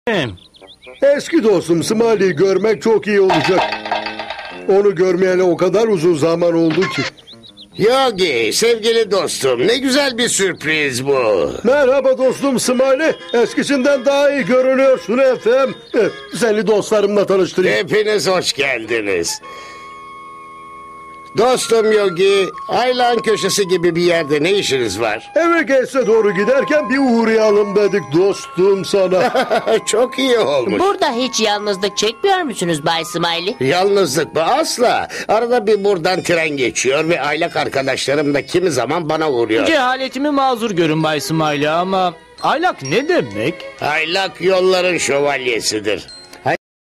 Eski dostum Smiley'i görmek çok iyi olacak. Onu görmeyeli o kadar uzun zaman oldu ki. Yogi, sevgili dostum, ne güzel bir sürpriz bu. Merhaba dostum Smiley. Eskisinden daha iyi görünüyorsun efendim. Seni dostlarımla tanıştırayım. Hepiniz hoş geldiniz. Dostum Yogi, Aylan köşesi gibi bir yerde ne işiniz var? Eve geçse doğru giderken bir uğrayalım dedik dostum sana. Çok iyi olmuş. Burada hiç yalnızlık çekmiyor musunuz Bay Smiley? Yalnızlık mı? Asla. Arada bir buradan tren geçiyor ve aylak arkadaşlarım da kimi zaman bana uğruyor. Cehaletimi mazur görün Bay Smiley ama aylak ne demek? Aylak yolların şövalyesidir.